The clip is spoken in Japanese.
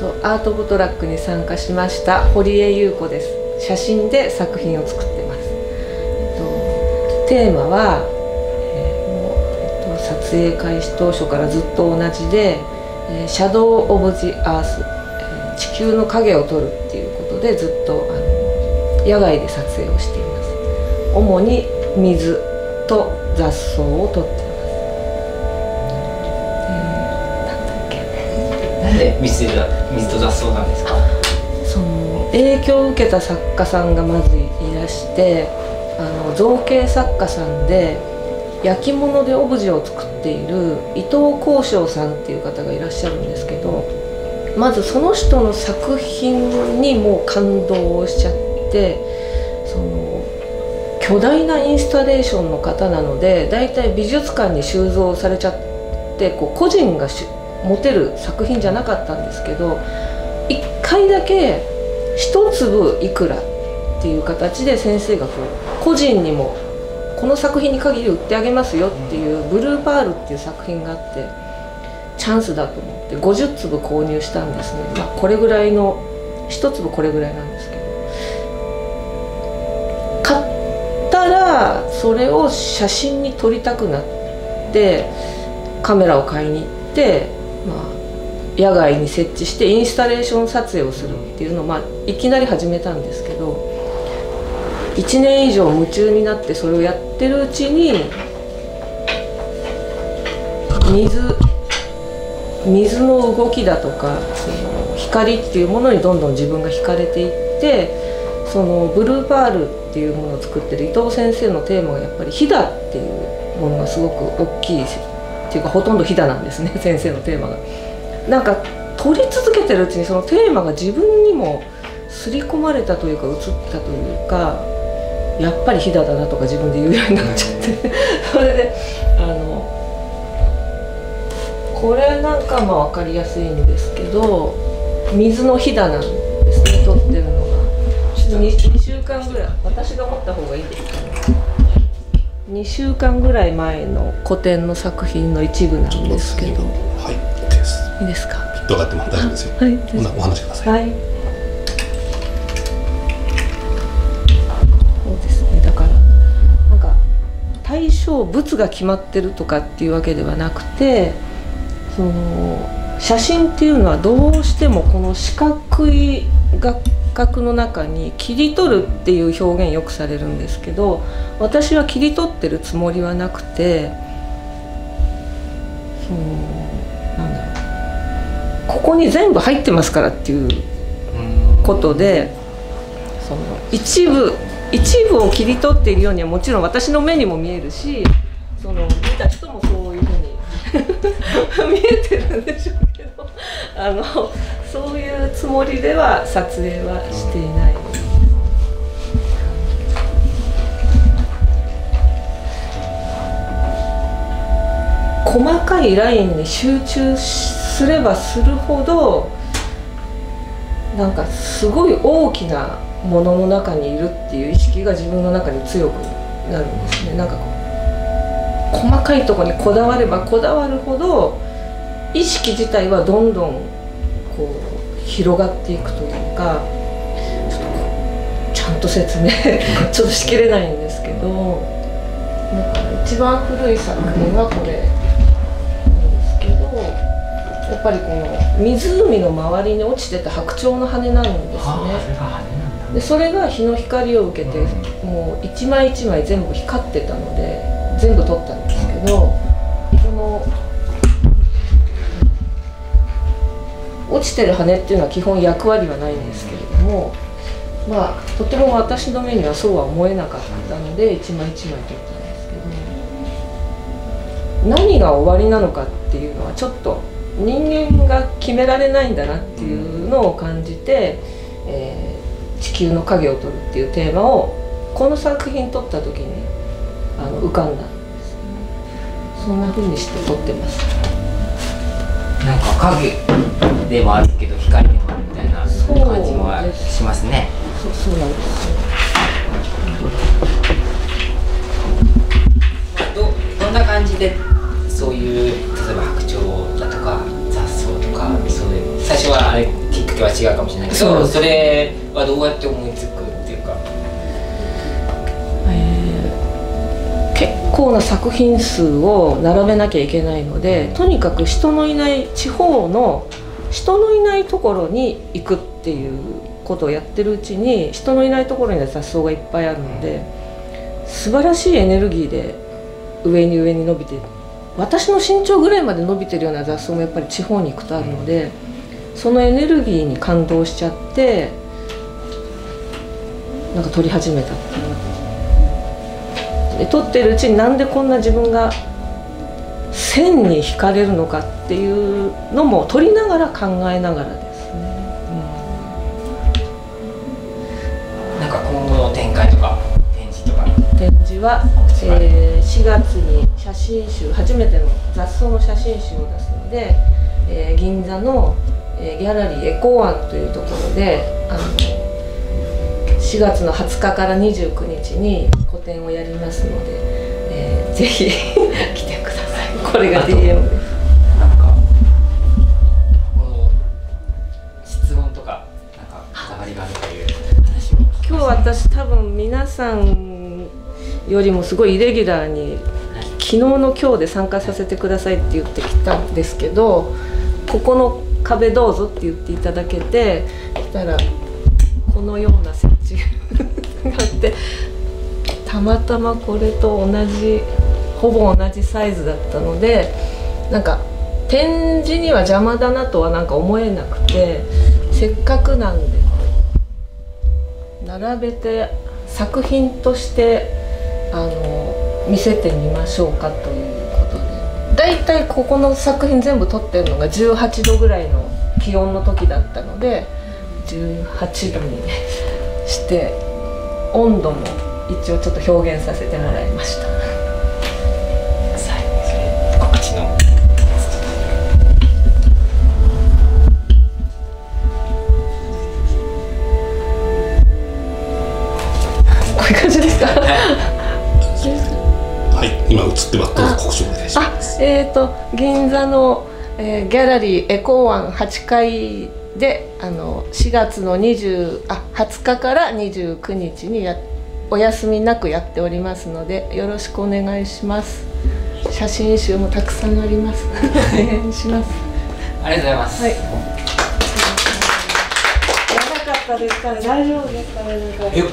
アートボトラックに参加しました堀江優子です。写真で作品を作ってます。テーマは、撮影開始当初からずっと同じで、シャドウ・オブ・ジ・アース、地球の影を撮るっていうことでずっと野外で撮影をしています。主に水と雑草を撮っています。 なんで水と雑草なんですか？ その影響を受けた作家さんがまずいらして、造形作家さんで焼き物でオブジェを作っている伊藤幸章さんっていう方がいらっしゃるんですけど、まずその人の作品にもう感動しちゃって、その巨大なインスタレーションの方なので、だいたい美術館に収蔵されちゃって、個人が持てる作品じゃなかったんですけど、1回だけ一粒いくらっていう形で先生が個人にもこの作品に限り売ってあげますよっていうブルーパールっていう作品があって、チャンスだと思って50粒購入したんですね。これぐらいの1粒これぐらいなんですけど、買ったらそれを写真に撮りたくなってカメラを買いに行って、野外に設置してインスタレーション撮影をするっていうのを、いきなり始めたんですけど、1年以上夢中になってそれをやってるうちに水の動きだとかその光っていうものにどんどん自分が惹かれていって、そのブルーパールっていうものを作ってる伊藤先生のテーマがやっぱりひだっていうものがすごく大きいっていうか、ほとんどひだなんですね先生のテーマが。なんか撮り続けてるうちにそのテーマが自分にも刷り込まれたというか映ったというか、やっぱりひだだなとか自分で言うようになっちゃってそれでこれなんか分かりやすいんですけど、水のひだなんですね、撮ってるのが。2週間ぐらい、私が持った方がいいですかね。2週間ぐらい前の個展の作品の一部なんですけど。 はい、です。 いいですか？ どうだっても大丈夫ですよ。はい、お話しください。 はい。そうですね。だからなんか対象物が決まってるとかっていうわけではなくて、その写真っていうのはどうしてもこの四角い画角の中に切り取るっていう表現よくされるんですけど、私は切り取ってるつもりはなくて、なんだろう、ここに全部入ってますからっていうことで、その一部を切り取っているようにはもちろん私の目にも見えるし、その見た人もそういうふうに見えてるんでしょうけど、そういうつもりでは撮影はしていない。細かいラインに集中すればするほど、なんかすごい大きなものの中にいるっていう意識が自分の中に強くなるんですね。なんか細かいところにこだわればこだわるほど意識自体はどんどんこう広がっていくというか、ちゃんと説明ちょっとしきれないんですけど、なんか一番古い作品はこれなんですけど、やっぱりこの湖の周りに落ちてた白鳥の羽なんですね。でそれが日の光を受けて、もう一枚一枚全部光ってたので全部撮ったんですけど、この落ちてる羽っていうのは基本役割はないんですけれども、とても私の目にはそうは思えなかったので一枚一枚撮ったんですけど、何が終わりなのかっていうのはちょっと人間が決められないんだなっていうのを感じて、地球の影を撮るっていうテーマをこの作品撮った時に浮かんだんですね。そんな風にして撮ってます。 なんか影でもあるけど光でもあるみたいな感じもしますね。 そうなんですよ。どんな感じでそういう例えば白鳥だとか雑草とかそういう最初はあれ切違うかもしれないけど、それはどうやって思いつくっていうか。 結構な作品数を並べなきゃいけないので、とにかく地方の人のいないところに行くっていうことをやってるうちに、人のいないところには雑草がいっぱいあるので、素晴らしいエネルギーで上に伸びて、私の身長ぐらいまで伸びてるような雑草もやっぱり地方に行くとあるので、そのエネルギーに感動しちゃってなんか撮り始めたっていう。で撮ってるうちになんでこんな自分が線に惹かれるのかっていうのも撮りながら考えながらですね。 なんか今後の展開とか展示は、4月に写真集、初めての雑草の写真集を出すので、銀座の、ギャラリーエコワンというところで4月の20日から29日に個展をやりますので、ぜひ来てください。これが DM です。 なんか質問とかなんかこだわりがあるという話を。 今日私多分皆さんよりもすごいイレギュラーに昨日の今日で参加させてくださいって言ってきたんですけど、ここの壁どうぞって言っていただけて来たらこのような設置があって、たまたまこれとほぼ同じサイズだったので、なんか展示には邪魔だなとはなんか思えなくて、せっかくなんで並べて作品として見せてみましょうかということで、だいたいここの作品全部撮ってるのが18度ぐらいの気温の時だったので、18度にして温度も一応ちょっと表現させてもらいました。 最後にそれ告知のこういう感じですか？ はい、今映ってます。どうぞ告知お願いします。 銀座の、ギャラリーエコーワン8階で4月の20日から29日にお休みなくやっておりますので、よろしくお願いします。写真集もたくさんあります。お願いします。 ありがとうございます。 はい。長かったですかね。大丈夫ですかね。